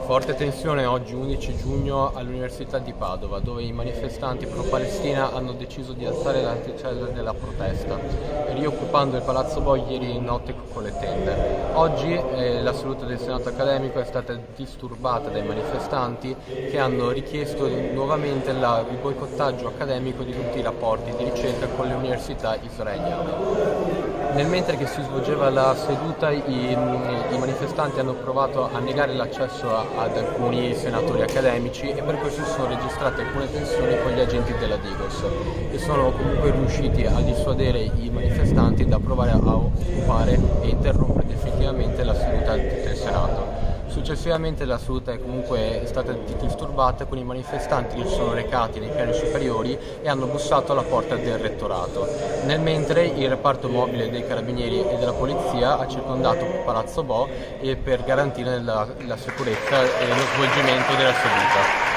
Forte tensione oggi 11 giugno all'Università di Padova, dove i manifestanti pro-Palestina hanno deciso di alzare l'anticella della protesta, rioccupando il Palazzo Bo ieri notte con le tende. Oggi la seduta del Senato accademico è stata disturbata dai manifestanti che hanno richiesto nuovamente il boicottaggio accademico di tutti i rapporti di ricerca con le università israeliane. Nel mentre che si svolgeva la seduta, i manifestanti hanno provato a negare l'accesso ad alcuni senatori accademici e per questo si sono registrate alcune tensioni con gli agenti della Digos, che sono comunque riusciti a dissuadere i manifestanti da provare a occupare e interrompere definitivamente la seduta del Senato. Successivamente la seduta è stata disturbata con i manifestanti che si sono recati nei piani superiori e hanno bussato alla porta del rettorato. Nel mentre il reparto mobile dei carabinieri e della polizia ha circondato Palazzo Bo per garantire la sicurezza e lo svolgimento della seduta.